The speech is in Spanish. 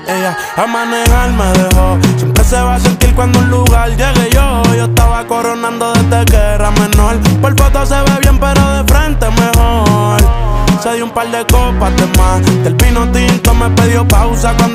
Ella a manejar me dejó. Siempre se va a sentir cuando un lugar llegue yo. Yo estaba coronando desde que era menor. Por foto se ve bien pero de frente mejor. Se dio un par de copas de más. Del vino tinto me pidió pausa cuando